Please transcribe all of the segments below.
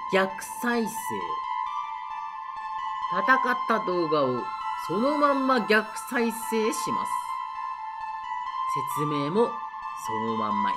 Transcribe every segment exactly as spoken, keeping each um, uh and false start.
逆再生。戦った動画をそのまんま逆再生します。説明もそのまんまや。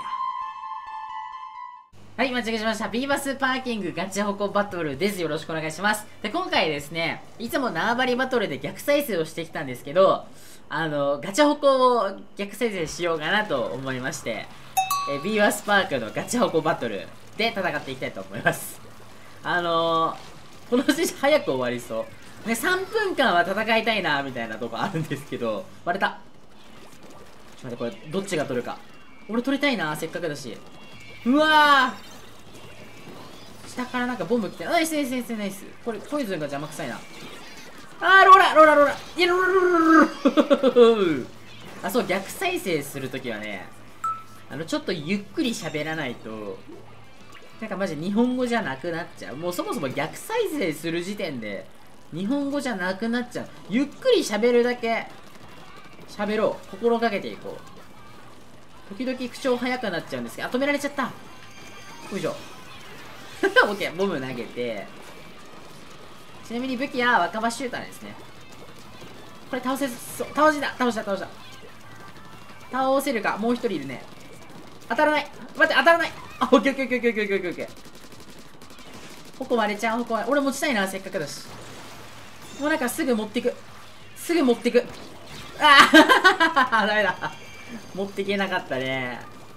はい、間違えしました。ビーバスパーキングガチホコバトルです。よろしくお願いします。で、今回ですね、いつも縄張りバトルで逆再生をしてきたんですけど、あの、ガチホコを逆再生しようかなと思いまして、えビーバスパークのガチホコバトルで戦っていきたいと思います。あのー、この時早く終わりそう。ね、さんぷんかんは戦いたいな、みたいなとこあるんですけど、割れた。ちょっと待って、これ、どっちが取るか。俺取りたいな、せっかくだし。うわー下からなんかボム来て、ナイスナイスナイスナイス。これ、ポイズンが邪魔くさいな。あー、ローラローラローラいや、ローラローラローラあ、そう、逆再生するときはね、あの、ちょっとゆっくり喋らないと、なんかマジ日本語じゃなくなっちゃう。もうそもそも逆再生する時点で、日本語じゃなくなっちゃう。ゆっくり喋るだけ、喋ろう。心がけていこう。時々口調早くなっちゃうんですけど、あ、止められちゃった。よいしょ。オッケー、ボム投げて。ちなみに武器は若葉シューターですね。これ倒せそう。倒した倒した倒した。倒せるか。もう一人いるね。当たらない。待って、当たらない。あ、オッケーオッケーオッケーオッケーオッケーオッケー。矛割れちゃう、矛割れ。俺持ちたいな、せっかくだし。もうなんかすぐ持ってく。すぐ持ってく。ああダメだ。持ってけなかったね。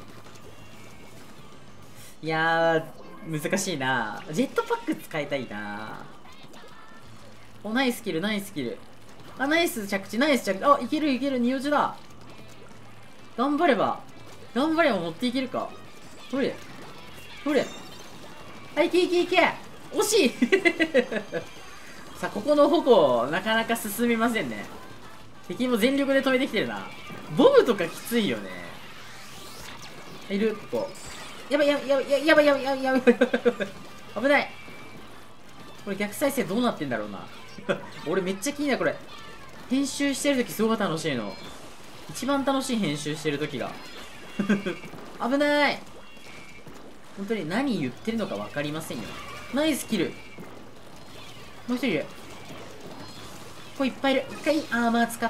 いやー、難しいな。ジェットパック使いたいな。お、ナイスキル、ナイスキル。あ、ナイス着地、ナイス着地。あ、いけるいける、二落ちだ。頑張れば。頑張れば持っていけるか。ほれ。ほれ。はい、いけいけいけ。惜しいさあ、ここの矛、なかなか進みませんね。敵も全力で止めてきてるな。ボムとかきついよね。いる、ここ。やばいやばいやばいやばいやばいやばいやばいやばいやばい。危ない。これ逆再生どうなってんだろうな。俺めっちゃ気になる、これ。編集してるときすごく楽しいの。一番楽しい編集してるときが。危ない。本当に何言ってるのか分かりませんよ。ナイスキル。もう一人いる。これいっぱいいる。一回アーマー使って、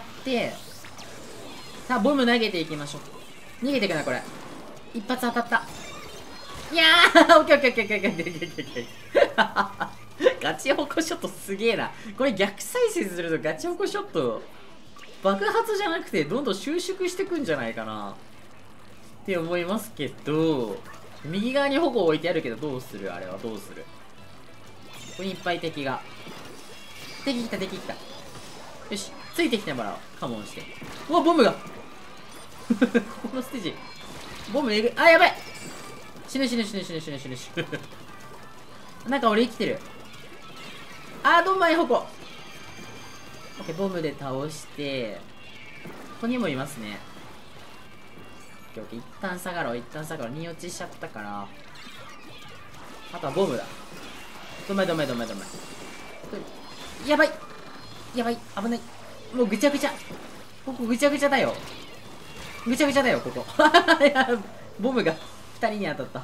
さあ、ボム投げていきましょう。逃げていくな、これ。一発当たった。いやーオッケーオッケーオッケーオッケーオッケーオッケーオッケー。ガチホコショットすげえな。これ逆再生するとガチホコショット、爆発じゃなくてどんどん収縮してくんじゃないかな。って思いますけど、右側に矛置いてあるけどどうするあれはどうする。ここにいっぱい敵が。敵来た敵来た。よし、ついてきてもらおう。カモンして。うわ、ボムがこのステージ。ボムえぐい。あ、やばい。死ぬ死ぬ死ぬ死ぬ死ぬ死ぬ死ぬ。なんか俺生きてる。あー、どんまい矛。オッケー、ボムで倒して、ここにもいますね。オッケーオッケー、一旦下がろう、一旦下がろう。に落ちしちゃったから。あとはボムだ。どめどめどめどめ。やばいやばい、危ない。もうぐちゃぐちゃ。ここぐちゃぐちゃだよ。ぐちゃぐちゃだよ、ここ。ボムがふたりに当たった。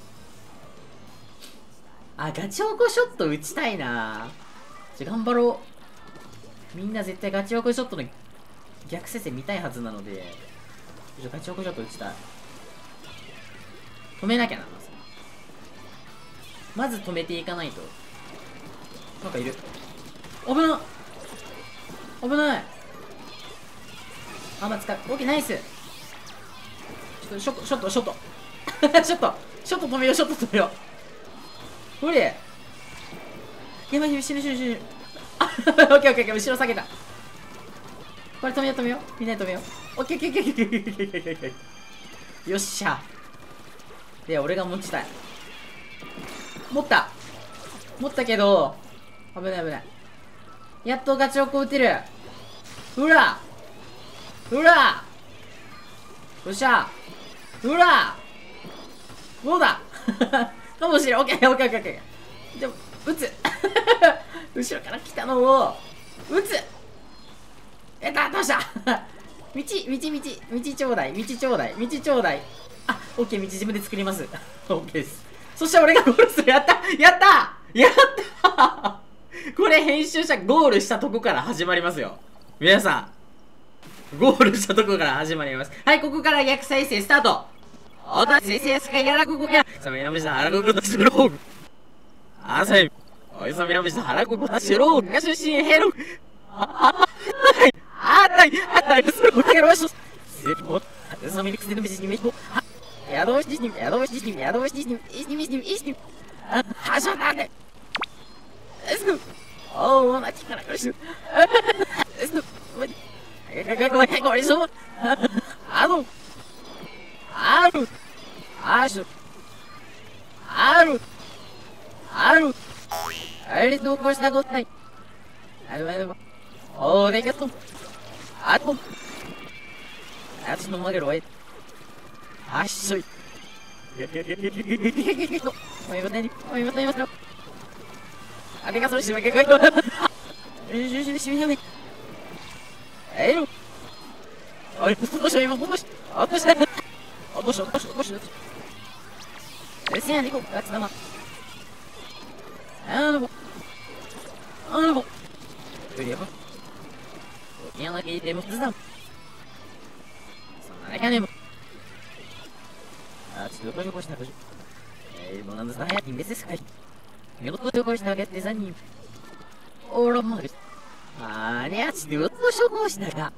あ、ガチホコショット打ちたいな。じゃ、頑張ろう。みんな絶対ガチホコショットの逆再生見たいはずなので、じゃ、ガチホコショット打ちたい。止めなきゃな、まず。まず止めていかないと。なんかいる。危な危ない。あんま使う。オッケー、ナイス。ちょっとショットショットショットショットショット止めよう、ショット止めよう。ほれやばい、死ぬ死ぬ死ぬ。あオッケーオッケーオッケー、後ろ下げた。これ止めよう止めよう、みんなで止めよう。オッケーオッケーオッケーオッケーオッケーオッケーオッケー。よっしゃ。で、俺が持ちたい。持った持ったけど危ない危ない。やっとガチホコ打てる。うらうらよっしゃうらどうだかもしれん。オッケーオッケーオッケーオッケー。でも、撃つ後ろから来たのを、撃つやった、倒した道、道、道、道ちょうだい、道ちょうだい、道ちょうだい。あ、オッケー、道自分で作ります。オッケーです。そしたら俺がゴールする。やったやったやったーこれ編集者ゴールしたとこから始まりますよ。皆さん、ゴールしたとこから始まります。はい、ここから逆再生スタート。おと先生すかやらここか。さみなみさん、腹ここだしろう。あさい。おいさみなみさん、腹ここだしろう。が出身ヘロ。ああ、あたい、あたい、それをやろうし。すごい。さみにくせのみしにめこ。やどうしに、やどうしに、やどうしに、いしに、いしに、いしに。あ、はしょだね。すぐ。おお、なきからよし。すぐ。ごめん、ごめん、そう。あの。ある。ある。ある。ある。あれどこしたことない。あれは、おれがと。あと。あつのまげろえ。あっしょい。おいごてに、おいごてにますよ。あれがそれしまけこいと。え、しゅしゅしゅしゅしゅ。えろ。おい、落としよ、今、落とし。落とした。落とし、落とし、落とし。え、せやねこ、あつなま。あの子。あの子。とりあえず。やなきゃいてもつだ。そんなかねも。あ、ちょっとどこにしたらどうしよう。えー、もうなんださ、早く別ですかい。見事どこにしたわけってさんにん。おらまです。あーにゃ、ちょっと処方したか。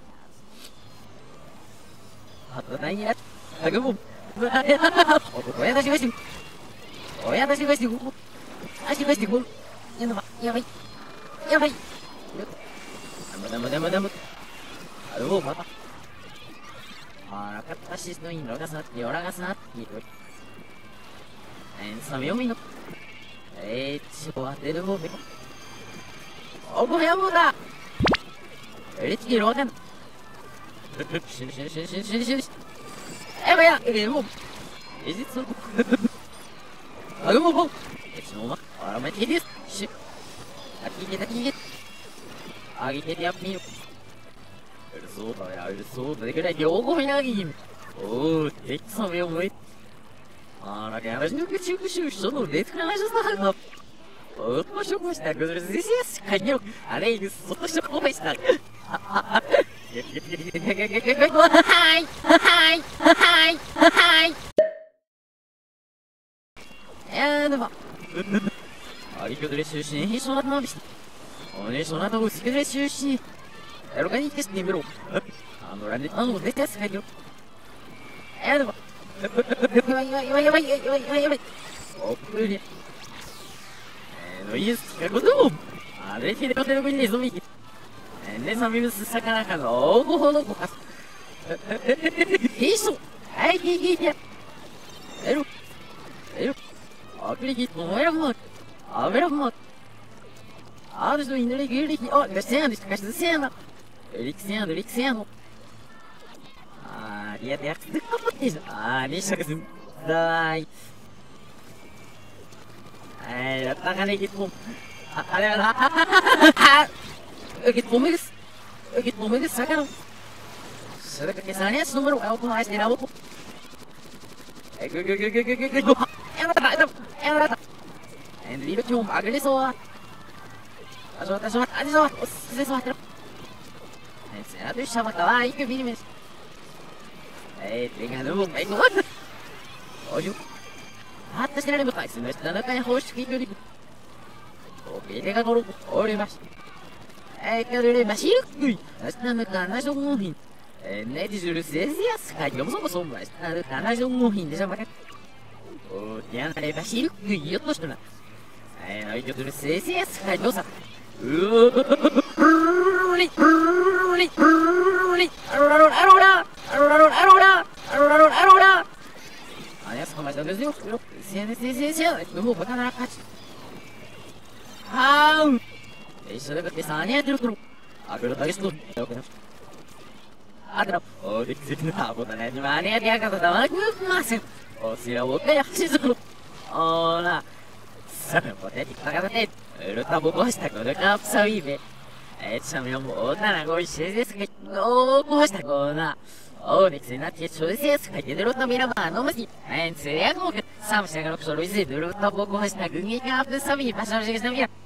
あと何や、あぐも。親出しまして。親出しまして、ここ。足まして、ここ。やばい、やばい。やばい。ダムダムダムダム。あるお、また。あらかったしのいんろがさ、よらがさ、いる。えんさみよみの。えー、ちょ、当てるもめ。おこやもだ。え、ちきろがん。しんしんしんしんしんしん。えばや、え、もう。え、じつ。あぐもぼ。え、ちのま、あらめてです。し。あきげたきげ。あげてやっみよ。うるそうだや、うるそうだ。でくらい、両方いなぎん。おー、できさめをむい。あら、やらしのくちゅくしゅうしょのレトラナジョさんの。おとしょこしたくずるせしやしかよ。あれ、うそとしょこました。ははいはいはいはいやだばありきょどれ出身へそなとなびしたおねそなとうすけどれ出身やろかに消してみろあのらねあの絶対すかいよやだばやばいやばいやばいやばいやばいやばいやばいおくりえのいいすかこともあれひでこての国にぞみねさみむすさかなかのおごほどこかすへいそはいへいへいやえろえろあくりきともえらもあべらもある人にぬれぎりきあがせやんでしかしせやなりくせやのりくせやのあーいやでやくてかまってじゃあーにしゃくすんだーいはいやったかねきとああれはなははははOke, tumis. Oke, tumis, sacaron. Se ve que sale esse número, é o mais de novo. É que que que que que que que. Ela tá, ela tá. É livre que um bagulho só. A só, a só, a só. Você só. É, será que chama tá lá aí que vim mesmo. É, tem no meio. Olha. Ah, tá esperando meu pai, se não está na caia roxa que eu digo. Oke, tem que agora. Olha, masえー、かるれましるくい。あしたのかなしょんごひん。えー、ねじじるせずやすかい。よもそもそんばしたのかなしょんごひんでしょまか。おー、やんかればしるくいよっとしとな。えー、のいきょとるせずやすかい。どうさ。うー、ブーリ、ブーリ、ブーリ、アロラロラロラ、アロラロラロラ、アロラロラロラ。あやすかましたんですよ。せやねせやせやせや。もうバカなら勝ち。はーん。一緒だってさにやってるとあくろたりしとよくなあくろおできせるなことねにまにやってやかとだわくませんおしらおかやしずるおーなさらぽてにかかってうるたぼこしたこのカップサウィーベえちゃみよもおならごいしですがおーこしたこなおできせなってちょいせやすかいてるとみらばのむしえんつやごくさんしながらロイズルロッタボコハシナグニガープサビバシャルジェスナミヤ